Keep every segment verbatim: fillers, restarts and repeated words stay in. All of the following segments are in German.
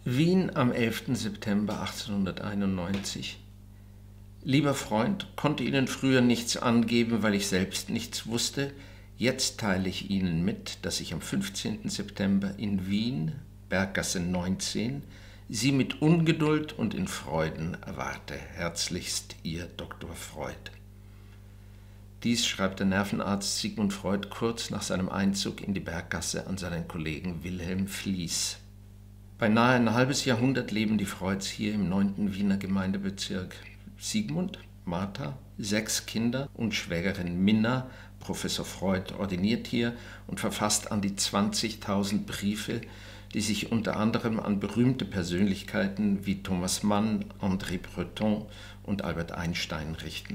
Wien am elften September achtzehnhunderteinundneunzig. Lieber Freund, konnte Ihnen früher nichts angeben, weil ich selbst nichts wusste. Jetzt teile ich Ihnen mit, dass ich am fünfzehnten September in Wien, Berggasse neunzehn, Sie mit Ungeduld und in Freuden erwarte. Herzlichst, Ihr Doktor Freud. Dies schreibt der Nervenarzt Sigmund Freud kurz nach seinem Einzug in die Berggasse an seinen Kollegen Wilhelm Fliess. Beinahe ein halbes Jahrhundert leben die Freuds hier im neunten Wiener Gemeindebezirk. Sigmund, Martha, sechs Kinder und Schwägerin Minna. Professor Freud ordiniert hier und verfasst an die zwanzigtausend Briefe, die sich unter anderem an berühmte Persönlichkeiten wie Thomas Mann, André Breton und Albert Einstein richten.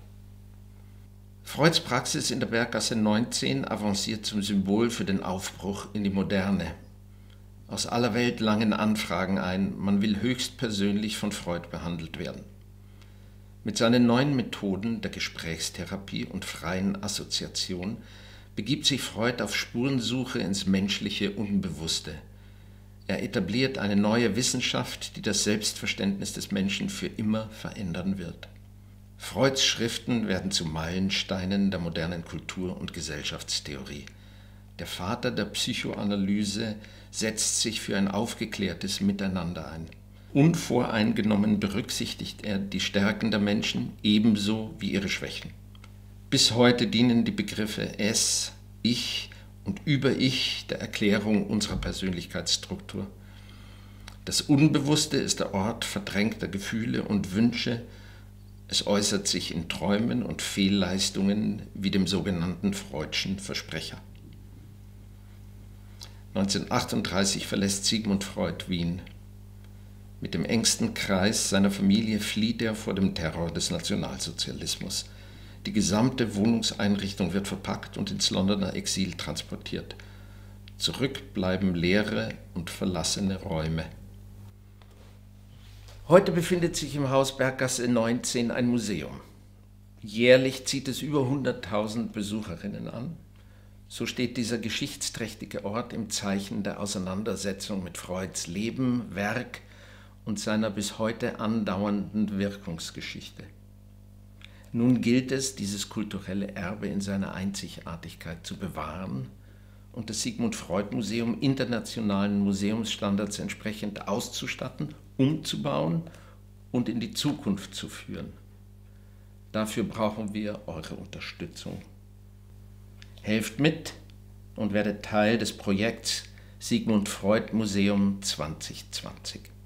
Freuds Praxis in der Berggasse neunzehn avanciert zum Symbol für den Aufbruch in die Moderne. Aus aller Welt langen Anfragen ein, man will höchstpersönlich von Freud behandelt werden. Mit seinen neuen Methoden der Gesprächstherapie und freien Assoziation begibt sich Freud auf Spurensuche ins menschliche Unbewusste. Er etabliert eine neue Wissenschaft, die das Selbstverständnis des Menschen für immer verändern wird. Freuds Schriften werden zu Meilensteinen der modernen Kultur- und Gesellschaftstheorie. Der Vater der Psychoanalyse setzt sich für ein aufgeklärtes Miteinander ein. Unvoreingenommen berücksichtigt er die Stärken der Menschen ebenso wie ihre Schwächen. Bis heute dienen die Begriffe Es, Ich und Über-Ich der Erklärung unserer Persönlichkeitsstruktur. Das Unbewusste ist der Ort verdrängter Gefühle und Wünsche. Es äußert sich in Träumen und Fehlleistungen wie dem sogenannten Freudschen Versprecher. neunzehnhundertachtunddreißig verlässt Sigmund Freud Wien. Mit dem engsten Kreis seiner Familie flieht er vor dem Terror des Nationalsozialismus. Die gesamte Wohnungseinrichtung wird verpackt und ins Londoner Exil transportiert. Zurück bleiben leere und verlassene Räume. Heute befindet sich im Haus Berggasse neunzehn ein Museum. Jährlich zieht es über hunderttausend Besucherinnen an. So steht dieser geschichtsträchtige Ort im Zeichen der Auseinandersetzung mit Freuds Leben, Werk und seiner bis heute andauernden Wirkungsgeschichte. Nun gilt es, dieses kulturelle Erbe in seiner Einzigartigkeit zu bewahren und das Sigmund Freud Museum internationalen Museumsstandards entsprechend auszustatten, umzubauen und in die Zukunft zu führen. Dafür brauchen wir eure Unterstützung. Helft mit und werdet Teil des Projekts Sigmund Freud Museum zwanzig zwanzig.